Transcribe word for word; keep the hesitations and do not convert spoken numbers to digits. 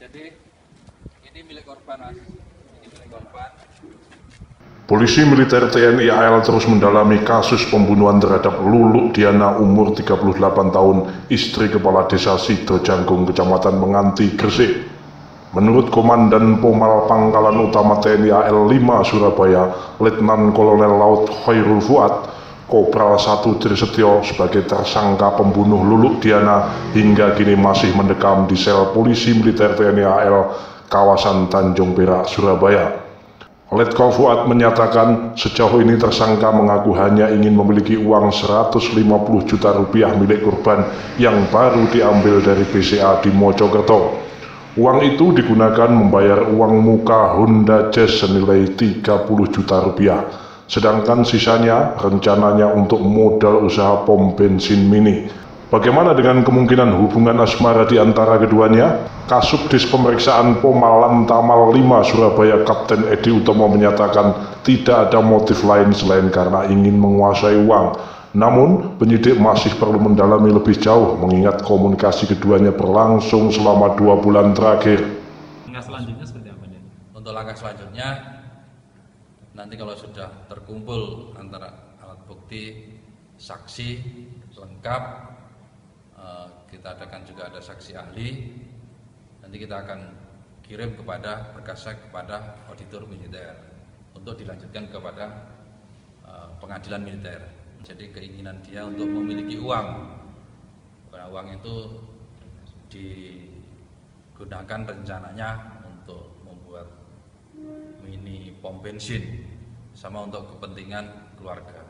Jadi ini milik korban, Mas. Ini milik korban. Polisi militer T N I A L terus mendalami kasus pembunuhan terhadap Luluk Diana umur tiga puluh delapan tahun, istri Kepala Desa Sidojanggung, Kecamatan Menganti, Gresik. Menurut Komandan Pomal Pangkalan Utama T N I A L lima Surabaya, Letnan Kolonel Laut Khairul Fuad, Kopral satu Trisetyo sebagai tersangka pembunuh Luluk Diana hingga kini masih mendekam di sel polisi militer T N I A L kawasan Tanjung Perak, Surabaya. Letkol Fuad menyatakan sejauh ini tersangka mengaku hanya ingin memiliki uang seratus lima puluh juta rupiah milik korban yang baru diambil dari B C A di Mojokerto. Uang itu digunakan membayar uang muka Honda Jazz senilai tiga puluh juta rupiah, sedangkan sisanya rencananya untuk modal usaha pom bensin mini. Bagaimana dengan kemungkinan hubungan asmara di antara keduanya? Kasubdis Pemeriksaan Pomalam Tamal lima Surabaya Kapten Edi Utomo menyatakan tidak ada motif lain selain karena ingin menguasai uang. Namun, penyidik masih perlu mendalami lebih jauh mengingat komunikasi keduanya berlangsung selama dua bulan terakhir. Langkah selanjutnya seperti apa nih? Untuk langkah selanjutnya, nanti kalau sudah terkumpul antara alat bukti, saksi lengkap, kita adakan juga ada saksi ahli. Nanti kita akan kirim kepada berkasnya kepada auditor militer untuk dilanjutkan kepada uh, pengadilan militer. Jadi keinginan dia untuk memiliki uang, karena uang itu digunakan rencananya untuk membuat mini pom bensin sama untuk kepentingan keluarga.